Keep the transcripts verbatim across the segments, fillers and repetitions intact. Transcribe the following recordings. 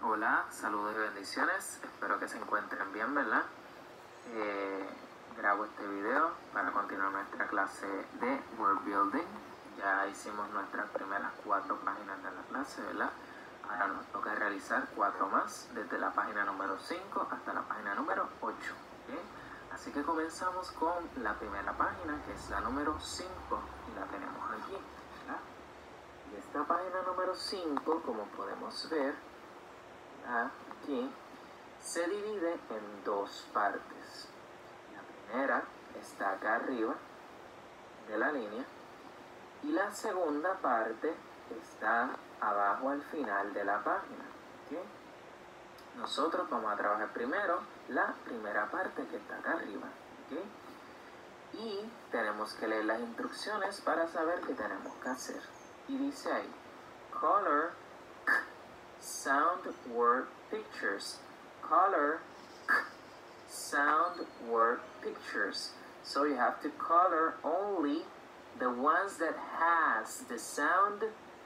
Hola, saludos y bendiciones, espero que se encuentren bien, ¿verdad? Eh, grabo este video para continuar nuestra clase de Word Building. Ya hicimos nuestras primeras cuatro páginas de la clase, ¿verdad? Ahora nos toca realizar cuatro más, desde la página número cinco hasta la página número ocho. ¿Okay? Así que comenzamos con la primera página, que es la número cinco, y la tenemos aquí, ¿verdad? Y esta página número cinco, como podemos ver, aquí se divide en dos partes. La primera está acá arriba de la línea y la segunda parte está abajo al final de la página. ¿Okay? Nosotros vamos a trabajar primero la primera parte que está acá arriba. ¿Okay? Y tenemos que leer las instrucciones para saber qué tenemos que hacer. Y dice ahí, color sound word pictures. Color sound word pictures. So you have to color only the ones that has the sound.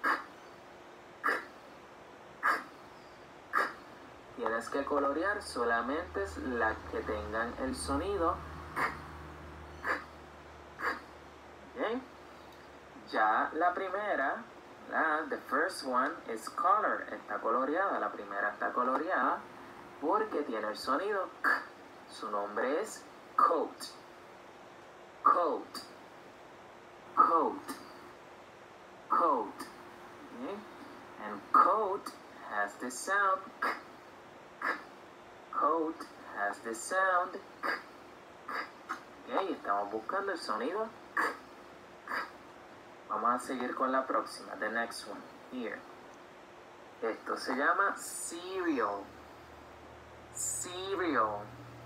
Tienes que colorear solamente las que tengan el sonido. Okay. Ya la primera, la, the first one is color, está coloreada, la primera está coloreada porque tiene el sonido k. Su nombre es coat, coat, coat, coat. Okay. And coat has the sound k, k. Coat has the sound k, k. Okay, estamos buscando el sonido k. Vamos a seguir con la próxima, the next one, here. Esto se llama cereal, cereal,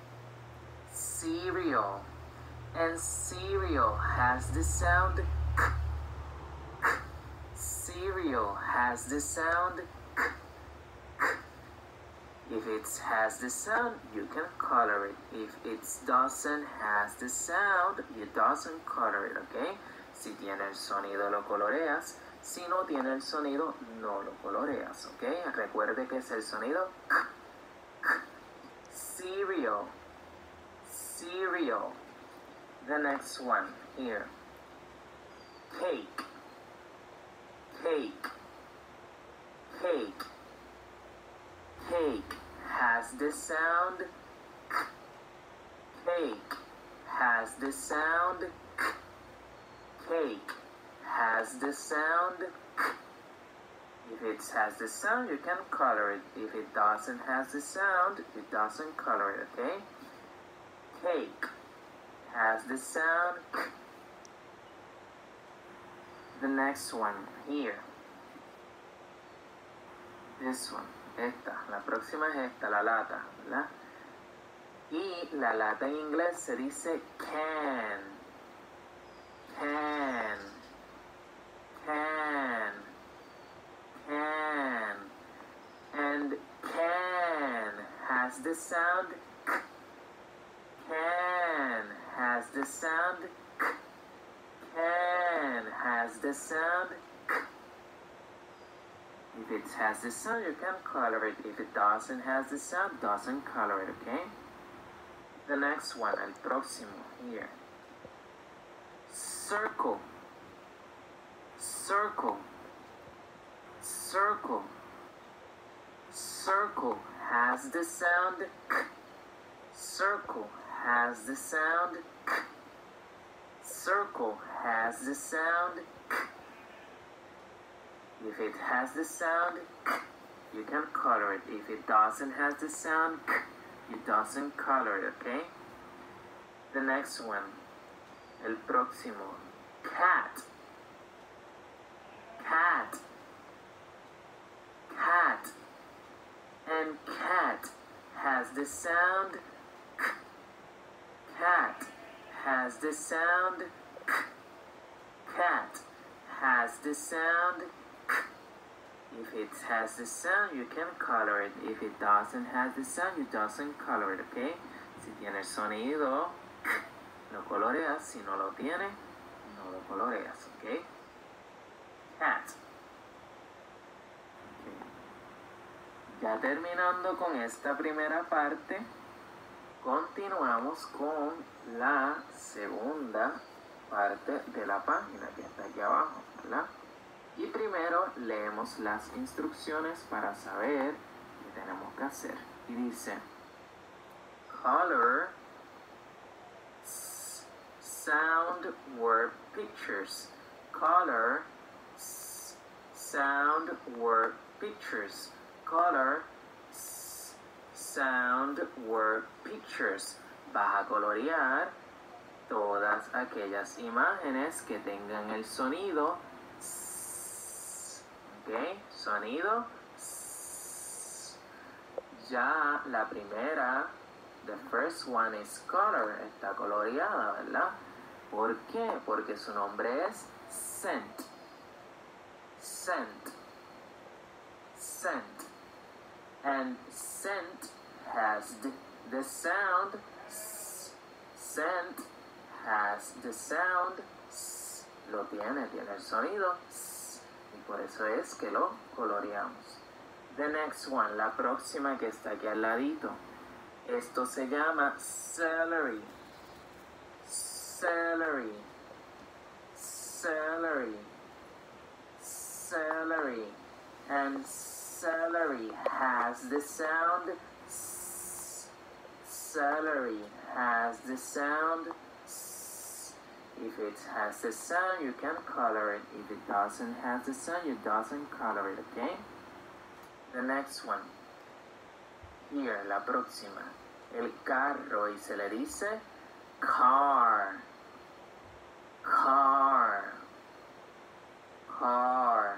cereal. And cereal has the sound k, k. Cereal has the sound k, k. If it has the sound, you can color it. If it doesn't has the sound, you doesn't color it, okay? Si tiene el sonido lo coloreas, si no tiene el sonido no lo coloreas, ¿ok? Recuerde que es el sonido k, k. Cereal, cereal. The next one here. Cake, cake, cake. Cake has the sound k. Cake has the sound k. Cake has the sound k. If it has the sound, you can color it. If it doesn't have the sound, it doesn't color it, okay? Cake has the sound k. The next one here. This one, esta, la próxima es esta, la lata, ¿verdad? Y la lata en inglés se dice can. Can, can, can, and can has the sound k. Can has the sound k. Can has the sound k. If it has the sound, you can color it. If it doesn't have the sound, doesn't color it, okay? The next one, el próximo, here. Circle, circle, circle, circle has the sound k. Circle has the sound k. Circle has the sound k. If it has the sound k, you can color it. If it doesn't have the sound k, you doesn't color it, okay? The next one. El próximo, cat, cat, cat, and cat has the sound k. Cat has the sound k. Cat has the sound k. If it has the sound, you can color it. If it doesn't have the sound, you doesn't color it, okay? Si tiene el sonido k, lo coloreas, si no lo tiene, no lo coloreas, ¿ok? Cat. Okay. Ya terminando con esta primera parte, continuamos con la segunda parte de la página que está aquí abajo, ¿verdad? Y primero leemos las instrucciones para saber qué tenemos que hacer. Y dice, color, sound, word, pictures. Color, sound, word, pictures. Color, sound, word, pictures. Vas a colorear todas aquellas imágenes que tengan el sonido, ¿ok? Sonido. Ya la primera, the first one is color, está coloreada, ¿verdad? ¿Por qué? Porque su nombre es scent. Scent. Scent. And scent has the, the sound s. Scent has the sound s. Lo tiene, tiene el sonido s. Y por eso es que lo coloreamos. The next one, la próxima que está aquí al ladito. Esto se llama celery. Celery. Celery. Celery. And celery has the sound s. Celery has the sound s. If it has the sound, you can color it. If it doesn't have the sound, you doesn't color it, okay? The next one. Here, la próxima. El carro, y se le dice car. Car. Car.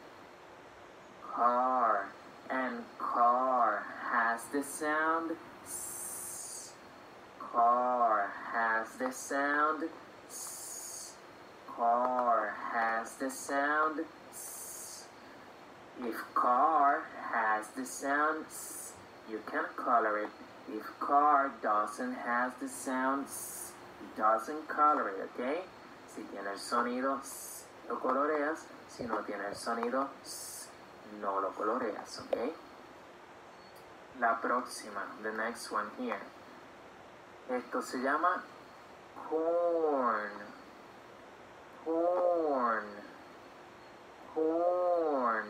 Car. And car has the sound s. Car has the sound s. Car has the sound s. If car has the sound s, you can color it. If car doesn't have the sound s, it doesn't color it, okay? Si tiene el sonido s, lo coloreas. Si no tiene el sonido s, no lo coloreas, okay? La próxima, the next one here. Esto se llama corn. Corn. Corn.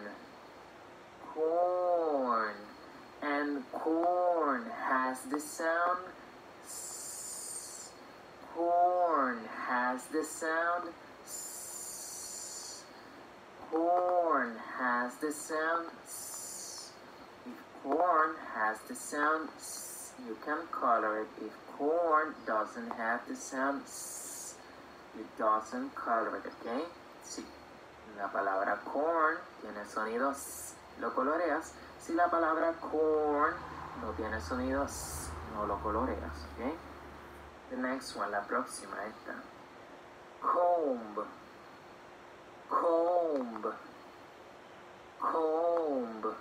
Corn. And corn has the sound s. Corn has the sound s. Corn has the sound s. If corn has the sound s, you can color it. If corn doesn't have the sound s, it doesn't color it, okay? Si la palabra corn tiene sonido s, lo coloreas. Si la palabra corn no tiene sonido s, no lo coloreas, okay? The next one, la próxima, esta. Comb. Comb. Comb.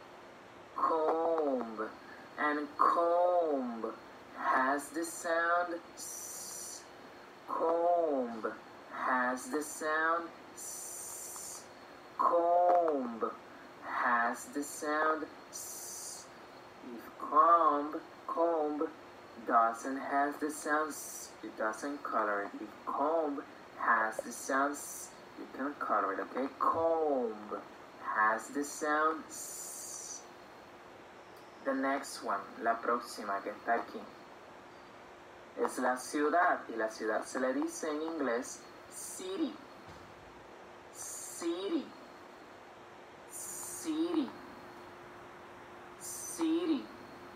Comb. And comb has the sound s. Comb has the sound s. Comb has the sound s. If comb, comb doesn't have the sound s, it doesn't color it. If comb has the sound s, you can color it, okay? Comb has the sound s. The next one, la próxima que está aquí, es la ciudad, y la ciudad se le dice en inglés city. City. City. City.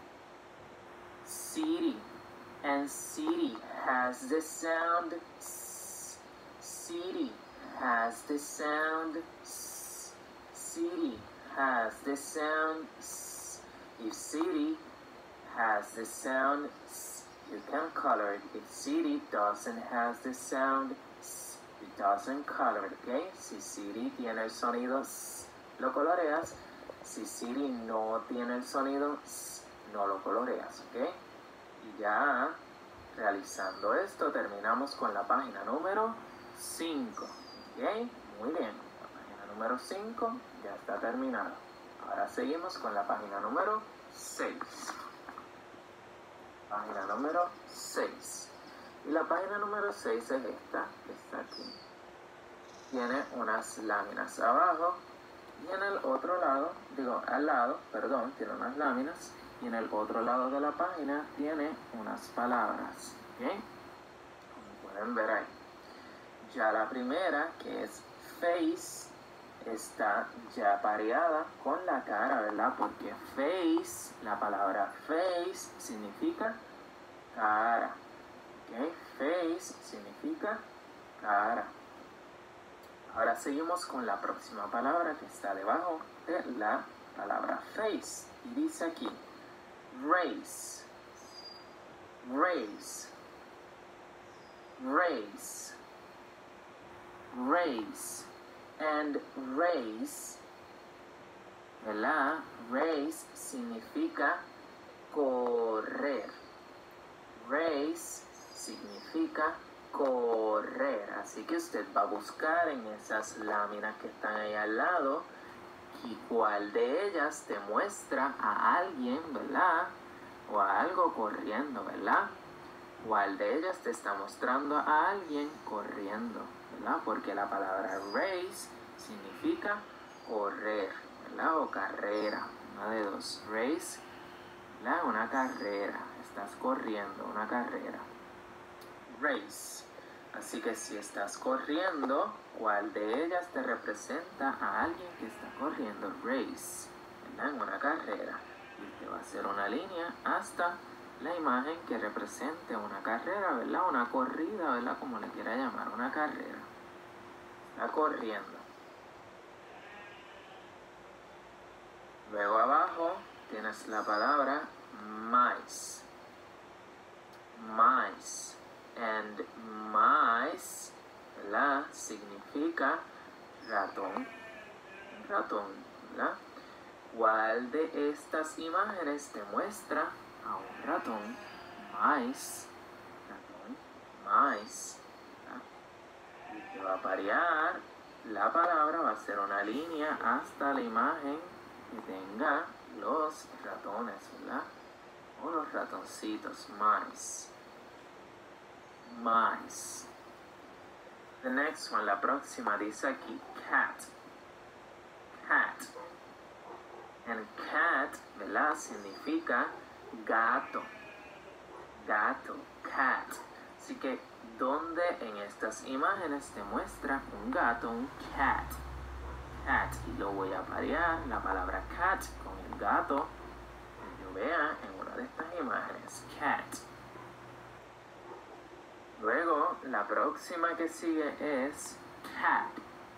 City. And city has the sound s. City has the sound s. City has the sound s. If city has the sound s, you can color it. If city doesn't have the sound s, it doesn't color it, okay? Si city tiene el sonido s, lo coloreas. Si city no tiene el sonido s, no lo coloreas, ok? Y ya realizando esto terminamos con la página número cinco, ok? Muy bien, la página número cinco ya está terminada. Ahora seguimos con la página número seis. Página número seis. Y la página número seis es esta, que está aquí. Tiene unas láminas abajo y en el otro lado, digo al lado, perdón, tiene unas láminas y en el otro lado de la página tiene unas palabras. ¿Okay? Como pueden ver ahí. Ya la primera, que es face, está ya pareada con la cara, ¿verdad? Porque face, la palabra face significa cara. ¿Ok? Face significa cara. Ahora seguimos con la próxima palabra que está debajo de la palabra face. Y dice aquí, race, race, race, race. And race, ¿verdad? Race significa correr. Race significa correr. Así que usted va a buscar en esas láminas que están ahí al lado y cuál de ellas te muestra a alguien, ¿verdad? O a algo corriendo, ¿verdad? ¿Cuál de ellas te está mostrando a alguien corriendo? ¿Verdad? Porque la palabra race significa correr, ¿verdad? O carrera, una de dos. Race, ¿verdad? Una carrera, estás corriendo, una carrera. Race. Así que si estás corriendo, ¿cuál de ellas te representa a alguien que está corriendo? Race, ¿verdad? En una carrera. Y te va a hacer una línea hasta la imagen que represente una carrera, ¿verdad? Una corrida, ¿verdad? Como le quiera llamar, una carrera. Está corriendo. Luego abajo tienes la palabra mice. Mice. And mice, ¿verdad? Significa ratón. Ratón, ¿verdad? ¿Cuál de estas imágenes te muestra a un ratón? Mice. Ratón. Mice. ¿Verdad? Y te va a parear la palabra, va a ser una línea hasta la imagen que tenga los ratones, ¿verdad? O los ratoncitos. Mice. Mice. The next one, la próxima, dice aquí cat. Cat. And cat, ¿verdad? Significa gato. Gato. Cat. Así que, ¿dónde en estas imágenes te muestra un gato? Un cat. Cat. Y lo voy a parear, la palabra cat, con el gato que yo vea en una de estas imágenes. Cat. Luego, la próxima que sigue es cap.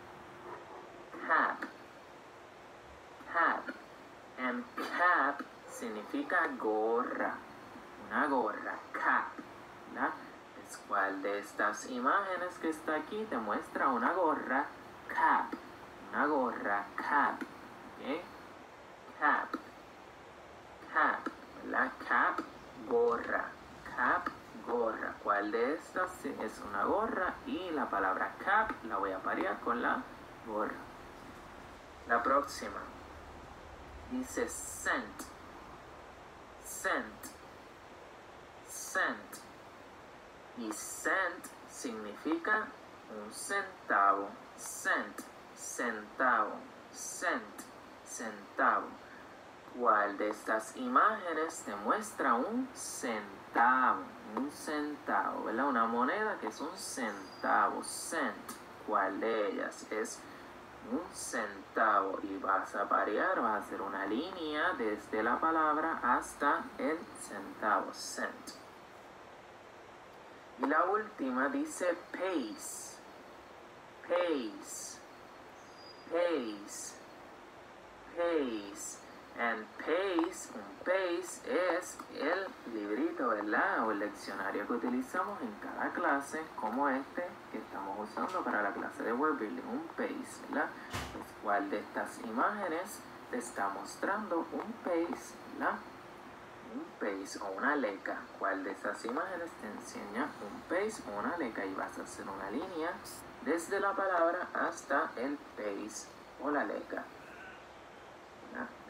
Cap. Cap. And cap significa gorra. Una gorra. Cap. ¿Verdad? Es cuál de estas imágenes que está aquí te muestra una gorra. Cap. Una gorra. Cap. ¿Ok? Cap. Cap. ¿Verdad? Cap. Gorra. Cap. Gorra. ¿Cuál de estas es una gorra? Y la palabra cap la voy a parear con la gorra. La próxima dice cent. Cent. Cent. Y cent significa un centavo. Cent. Centavo. Cent. Centavo. ¿Cuál de estas imágenes te muestra un centavo? Un centavo, ¿verdad? Una moneda que es un centavo. Cent. ¿Cuál de ellas es un centavo? Y vas a parear, vas a hacer una línea desde la palabra hasta el centavo. Cent. Y la última dice pace. Pace. Pace. Pace. And pace, un pace es el librito, ¿verdad? O el diccionario que utilizamos en cada clase, como este que estamos usando para la clase de word building. Un pace, ¿verdad? Pues, ¿cuál de estas imágenes te está mostrando un pace, ¿verdad? Un pace o una leca. ¿Cuál de esas imágenes te enseña un pace o una leca? Y vas a hacer una línea desde la palabra hasta el pace o la leca.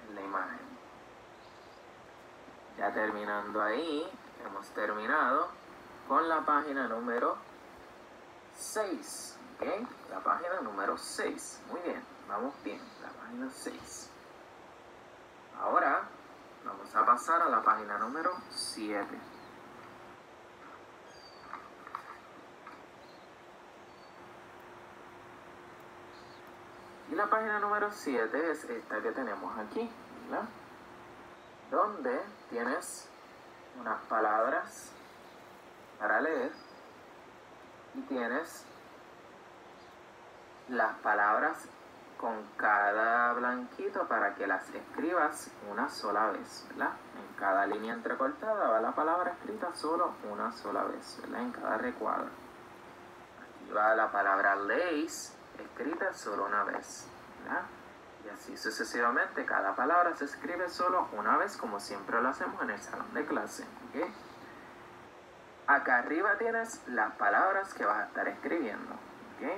ya terminando ahí, hemos terminado con la página número seis. ¿Ok? La página número seis. Muy bien, vamos bien. La página seis. Ahora vamos a pasar a la página número siete. Y la página número siete es esta que tenemos aquí, ¿verdad? Donde tienes unas palabras para leer y tienes las palabras con cada blanquito para que las escribas una sola vez, ¿verdad? En cada línea entrecortada va la palabra escrita solo una sola vez, ¿verdad? En cada recuadro. Aquí va la palabra lace escrita solo una vez, ¿verdad? Y así sucesivamente, cada palabra se escribe solo una vez, como siempre lo hacemos en el salón de clase, ¿ok? Acá arriba tienes las palabras que vas a estar escribiendo, ¿ok?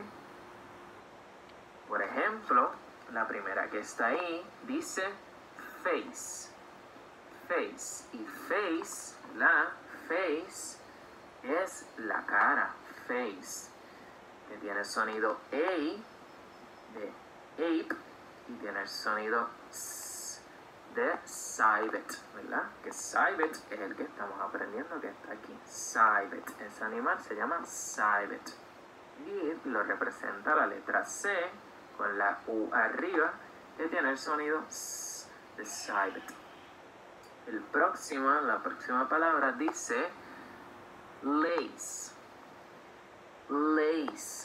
Por ejemplo, la primera que está ahí dice face, face, y face, la face, es la cara, face, que tiene el sonido A de ape y tiene el sonido S de civet, ¿verdad? Que civet es el que estamos aprendiendo que está aquí, civet, ese animal se llama civet y lo representa la letra C con la U arriba que tiene el sonido S de civet. El próximo, la próxima palabra dice lace, lace,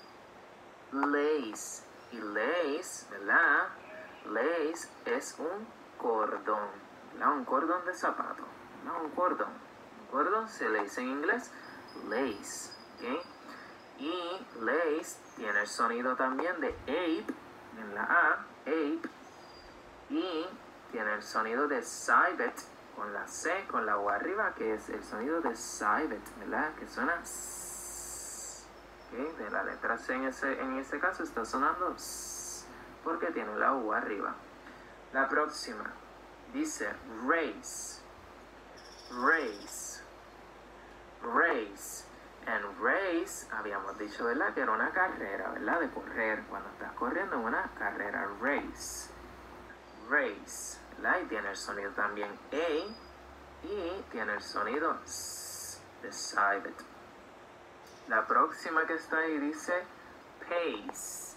lace, y lace, ¿verdad? Lace es un cordón, ¿verdad? Un cordón de zapato, ¿verdad? Un cordón, un cordón se le dice en inglés lace, ¿ok? Y lace tiene el sonido también de ape en la A, ape, y tiene el sonido de civet con la C, con la U arriba, que es el sonido de civet, ¿verdad? Que suena S, ¿okay? De la letra C en ese, en ese caso está sonando S, porque tiene la U arriba. La próxima dice race, race, race. En race, habíamos dicho, ¿verdad? Que era una carrera, ¿verdad? De correr. Cuando estás corriendo en una carrera, race. Race, ¿verdad? Y tiene el sonido también A y tiene el sonido S de civet. La próxima que está ahí dice pace,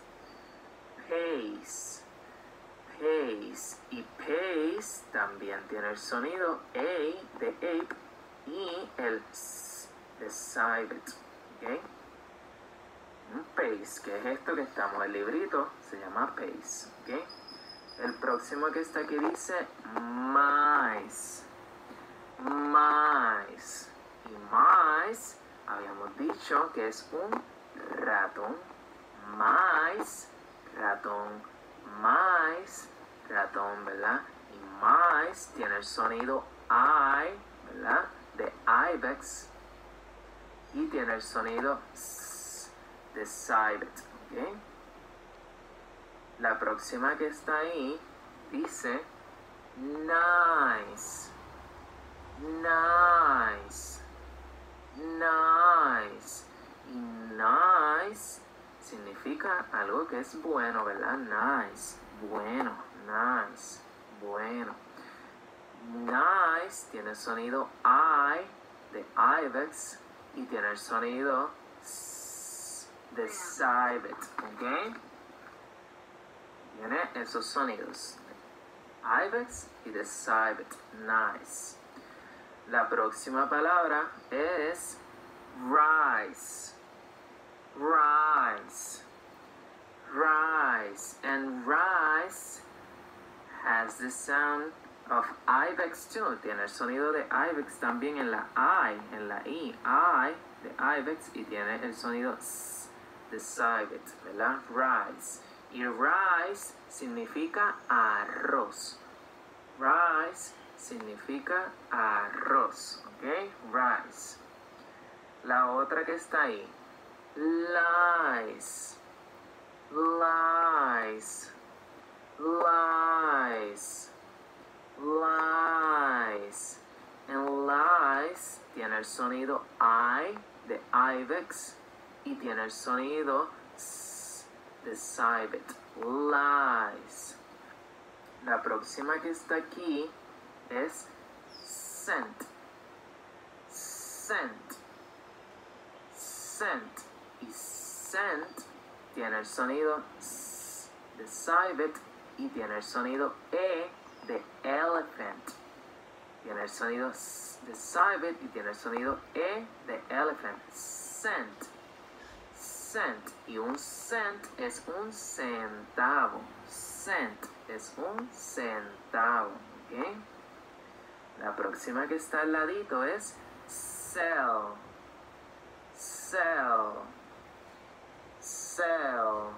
pace, pace. Y pace también tiene el sonido A de ape y el S de civet, ¿ok? Un pace, que es esto que estamos en el librito, se llama pace, ¿ok? El próximo que está aquí dice mice, mice, y mice habíamos dicho que es un ratón, mice, ratón, mice, ratón, ¿verdad? Y mice tiene el sonido I, ¿verdad? De ibex, y tiene el sonido S de civet, ¿ok? La próxima que está ahí dice nice, nice, nice. Y nice significa algo que es bueno, ¿verdad? Nice, bueno, nice, bueno. Nice tiene el sonido I de ibex y tiene el sonido S de civet, ¿ok? Tiene esos sonidos de ibex y de civet, nice. La próxima palabra es rise, rise, rise, and rise has the sound of ibex too. Tiene el sonido de ibex también en la I, en la I, I de ibex, y tiene el sonido S de civet, ¿verdad? Rise. Y rice significa arroz. Rice significa arroz, ¿ok? Rice. La otra que está ahí, lies, lies, lies, lies. el sonido I de Ibex y tiene el sonido S de Cybit. Lies. La próxima que está aquí es scent. Scent. Scent. Y scent tiene el sonido S de Cybit y tiene el sonido E de elephant. Tiene el sonido S de Cybit y tiene el sonido E de elephant. Cent. Cent. Y un cent es un centavo. Cent es un centavo. ¿Ok? La próxima que está al ladito es sell. Sell. Sell.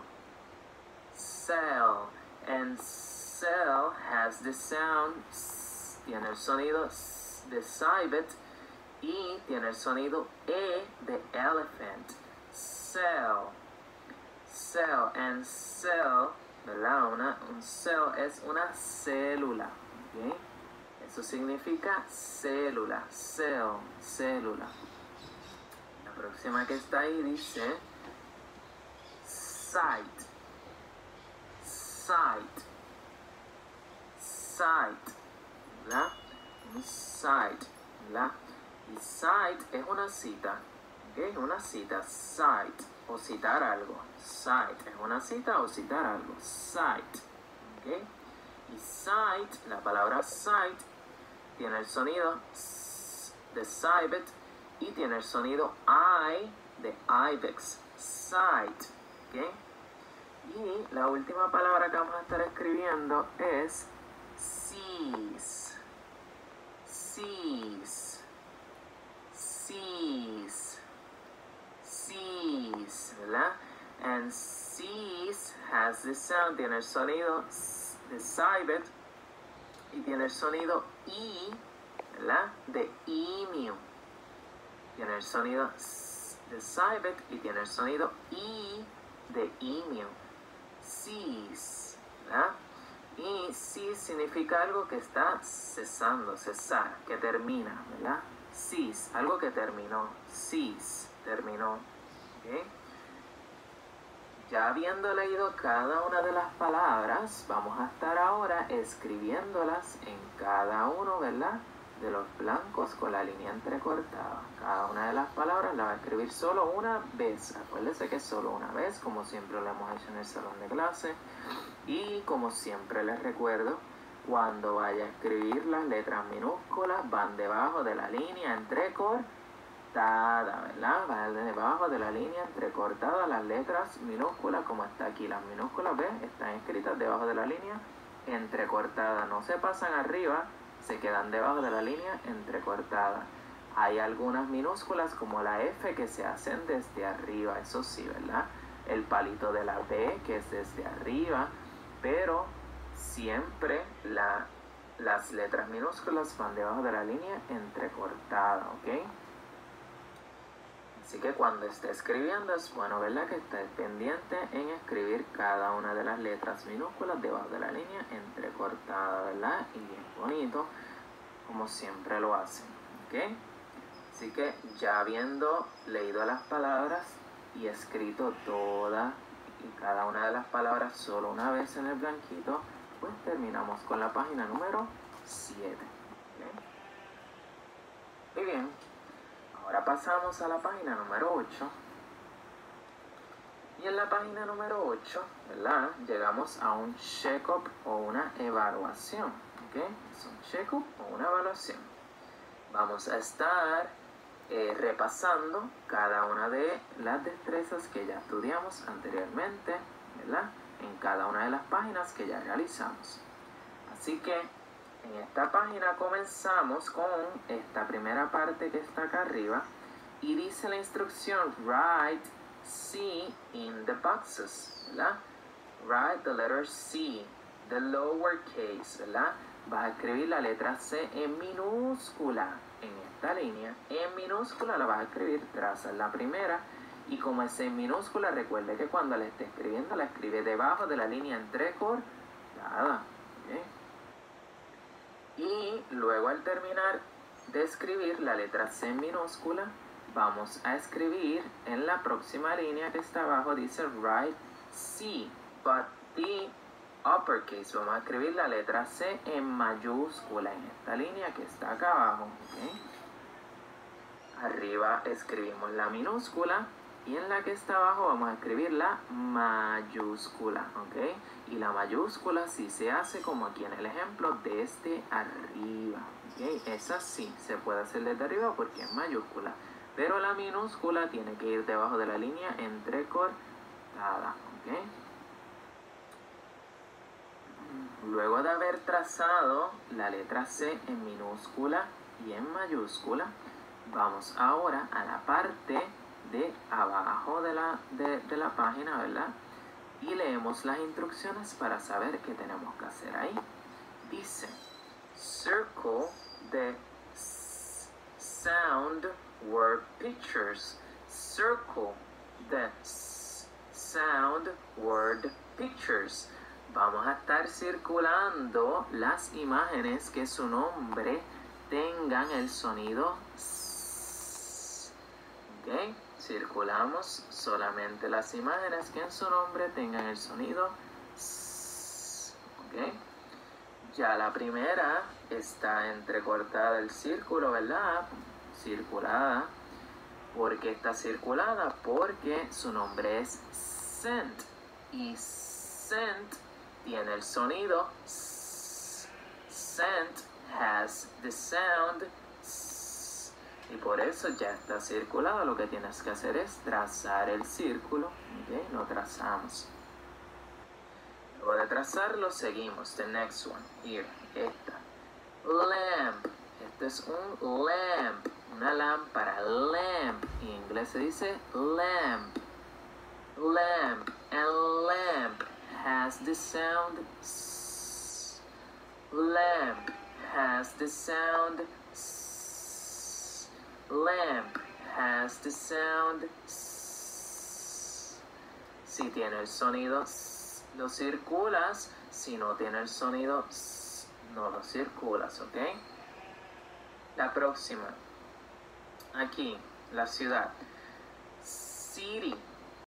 Sell. And sell has the sound S, tiene el sonido S de Cybit y tiene el sonido E de elephant. Cell. Cell. And cell, ¿verdad? Una, un cell es una célula. ¿Okay? Eso significa célula. Cell. Célula. La próxima que está ahí dice sight. Sight. Sight. ¿Verdad? Un sight. ¿Verdad? Y sight es una cita. ¿Ok? Una cita. Sight. O citar algo. Sight. Es una cita o citar algo. Sight. ¿Ok? Y sight, la palabra sight, tiene el sonido S de Cybit y tiene el sonido I de Ibex. Sight. ¿Ok? Y la última palabra que vamos a estar escribiendo es cease. Cease. Cease. Cease. ¿Verdad? And cease has the sound, tiene el sonido S de Cybit y tiene el sonido I, ¿verdad? De emu. Tiene el sonido S de Cybit y tiene el sonido I de emu. Cease, ¿verdad? Y cease significa algo que está cesando, cesar, que termina, ¿verdad? Cease, algo que terminó. Cease, terminó. ¿Okay? Ya habiendo leído cada una de las palabras, vamos a estar ahora escribiéndolas en cada uno, ¿verdad?, de los blancos con la línea entrecortada. Cada una de las palabras la va a escribir solo una vez. Acuérdese que es solo una vez, como siempre lo hemos hecho en el salón de clase. Y como siempre les recuerdo, cuando vaya a escribir las letras minúsculas, van debajo de la línea entrecortada, ¿verdad? Van debajo de la línea entrecortada las letras minúsculas, como está aquí. Las minúsculas, ¿ven? Están escritas debajo de la línea entrecortada. No se pasan arriba, se quedan debajo de la línea entrecortada. Hay algunas minúsculas como la F que se hacen desde arriba, eso sí, ¿verdad? El palito de la B que es desde arriba, pero siempre la, las letras minúsculas van debajo de la línea entrecortada, ¿ok? Así que cuando esté escribiendo es bueno, ¿verdad?, que esté pendiente en escribir cada una de las letras minúsculas debajo de la línea entrecortada, ¿verdad? Y bien bonito, como siempre lo hacen, ¿ok? Así que ya habiendo leído las palabras y escrito todas y cada una de las palabras solo una vez en el blanquito, pues terminamos con la página número siete. ¿Okay? Muy bien. Ahora pasamos a la página número ocho. Y en la página número ocho, ¿verdad?, llegamos a un check-up o una evaluación. ¿Ok? Es un check-up o una evaluación. Vamos a estar eh, repasando cada una de las destrezas que ya estudiamos anteriormente, ¿verdad?, en cada una de las páginas que ya realizamos. Así que en esta página comenzamos con esta primera parte que está acá arriba y dice la instrucción write C in the boxes, ¿verdad? Write the letter C, the lowercase, ¿verdad? Vas a escribir la letra C en minúscula en esta línea. En minúscula la vas a escribir, trazas la primera y como es en minúscula, recuerde que cuando la esté escribiendo la escribe debajo de la línea entrecortada. ¿Okay? Y luego al terminar de escribir la letra C minúscula, vamos a escribir en la próxima línea que está abajo, dice write C, but the uppercase. Vamos a escribir la letra C en mayúscula en esta línea que está acá abajo. ¿Okay? Arriba escribimos la minúscula y en la que está abajo vamos a escribir la mayúscula. ¿Okay? Y la mayúscula sí se hace como aquí en el ejemplo, desde arriba. ¿Okay? Esa sí se puede hacer desde arriba porque es mayúscula. Pero la minúscula tiene que ir debajo de la línea entrecortada. ¿Okay? Luego de haber trazado la letra C en minúscula y en mayúscula, vamos ahora a la parte de abajo de la, de, de la página, ¿verdad? Y leemos las instrucciones para saber qué tenemos que hacer ahí. Dice, circle the sound word pictures. Circle the sound word pictures. Vamos a estar circulando las imágenes que su nombre tengan el sonido S. ¿Ok? Circulamos solamente las imágenes que en su nombre tengan el sonido S. ¿Ok? Ya la primera está entrecortada el círculo, ¿verdad? Circulada. ¿Por qué está circulada? Porque su nombre es scent. Y scent tiene el sonido S. Scent has the sound S. Y por eso ya está circulado. Lo que tienes que hacer es trazar el círculo. ¿Okay? Lo trazamos. Luego de trazarlo, seguimos. The next one. Here. Esta. Lamp. Este es un lamp. Una lámpara. Lamp. En inglés se dice lamp. Lamp. And lamp has the sound S. Lamp has the sound S. Lamp has the sound S. Si tiene el sonido S, lo circulas. Si no tiene el sonido S, no lo circulas, ¿ok? La próxima. Aquí, la ciudad. City.